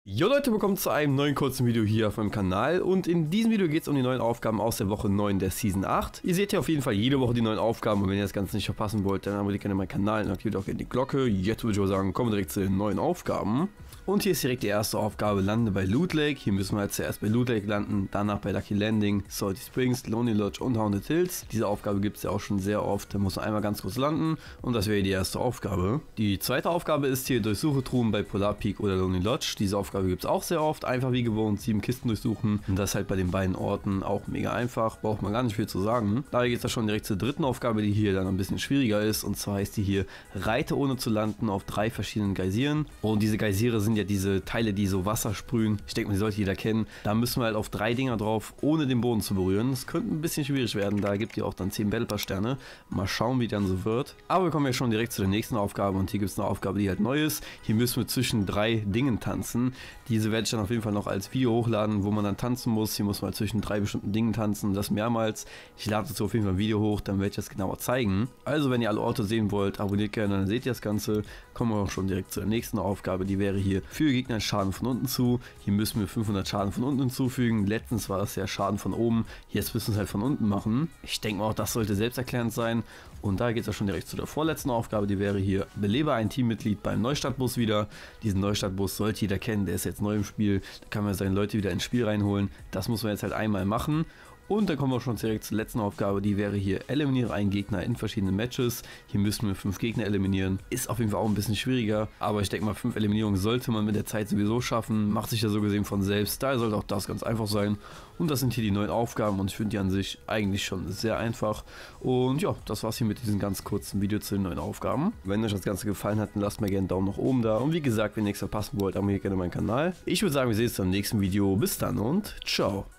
Jo Leute, willkommen zu einem neuen kurzen Video hier auf meinem Kanal und in diesem Video geht es um die neuen Aufgaben aus der Woche 9 der Season 8. Ihr seht ja auf jeden Fall jede Woche die neuen Aufgaben und wenn ihr das Ganze nicht verpassen wollt, dann abonniert gerne meinen Kanal und aktiviert auch gerne die Glocke. Jetzt würde ich aber sagen, kommen wir direkt zu den neuen Aufgaben. Und hier ist direkt die erste Aufgabe, lande bei Loot Lake. Hier müssen wir halt zuerst bei Loot Lake landen, danach bei Lucky Landing, Salty Springs, Lonely Lodge und Haunted Hills. Diese Aufgabe gibt es ja auch schon sehr oft, da muss man einmal ganz kurz landen und das wäre die erste Aufgabe. Die zweite Aufgabe ist hier durchsuche Truhen bei Polar Peak oder Lonely Lodge. Diese Aufgabe gibt es auch sehr oft, einfach wie gewohnt 7 Kisten durchsuchen und das halt bei den beiden Orten auch mega einfach, braucht man gar nicht viel zu sagen. Daher geht es ja schon direkt zur dritten Aufgabe, die hier dann ein bisschen schwieriger ist und zwar heißt die hier reite ohne zu landen auf 3 verschiedenen Geysiren und diese Geysire sind ja diese Teile, die so Wasser sprühen. Ich denke mal, die sollte jeder kennen. Da müssen wir halt auf 3 Dinger drauf, ohne den Boden zu berühren. Das könnte ein bisschen schwierig werden, da gibt ihr auch dann 10 Battle Pass Sterne. Mal schauen, wie dann so wird. Aber wir kommen ja schon direkt zu der nächsten Aufgabe und hier gibt es eine Aufgabe, die halt neu ist. Hier müssen wir zwischen 3 Dingen tanzen. Diese werde ich dann auf jeden Fall noch als Video hochladen, wo man dann tanzen muss. Hier muss man halt zwischen 3 bestimmten Dingen tanzen, das mehrmals. Ich lade dazu auf jeden Fall ein Video hoch, dann werde ich das genauer zeigen. Also, wenn ihr alle Orte sehen wollt, abonniert gerne, dann seht ihr das Ganze. Kommen wir auch schon direkt zu der nächsten Aufgabe, die wäre hier für Gegner Schaden von unten zu. Hier müssen wir 500 Schaden von unten hinzufügen. Letztens war das ja Schaden von oben. Jetzt müssen wir es halt von unten machen. Ich denke mal auch, das sollte selbsterklärend sein. Und da geht es ja schon direkt zu der vorletzten Aufgabe. Die wäre hier, belebe ein Teammitglied beim Neustartbus wieder. Diesen Neustartbus sollte jeder kennen. Der ist jetzt neu im Spiel. Da kann man seine Leute wieder ins Spiel reinholen. Das muss man jetzt halt einmal machen. Und dann kommen wir schon direkt zur letzten Aufgabe, die wäre hier, eliminiere einen Gegner in verschiedenen Matches. Hier müssen wir 5 Gegner eliminieren. Ist auf jeden Fall auch ein bisschen schwieriger, aber ich denke mal 5 Eliminierungen sollte man mit der Zeit sowieso schaffen. Macht sich ja so gesehen von selbst, daher sollte auch das ganz einfach sein. Und das sind hier die neuen Aufgaben und ich finde die an sich eigentlich schon sehr einfach. Und ja, das war's hier mit diesem ganz kurzen Video zu den neuen Aufgaben. Wenn euch das Ganze gefallen hat, dann lasst mir gerne einen Daumen nach oben da. Und wie gesagt, wenn ihr nichts verpassen wollt, abonniert gerne meinen Kanal. Ich würde sagen, wir sehen uns im nächsten Video. Bis dann und ciao.